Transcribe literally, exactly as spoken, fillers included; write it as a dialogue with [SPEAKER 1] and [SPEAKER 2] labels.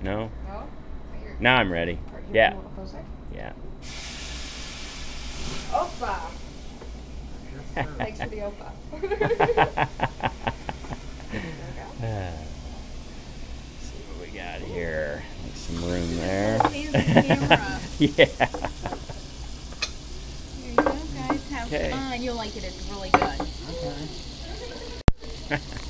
[SPEAKER 1] No?
[SPEAKER 2] No?
[SPEAKER 1] Now I'm ready. Yeah. Yeah.
[SPEAKER 2] O P A. Thanks for the O P A.
[SPEAKER 1] See what we got here. Make some room there.
[SPEAKER 3] Camera.
[SPEAKER 1] Yeah.
[SPEAKER 3] Here you go, guys. Have
[SPEAKER 1] Okay.
[SPEAKER 3] fun. You'll like it. It's really good.
[SPEAKER 1] Okay.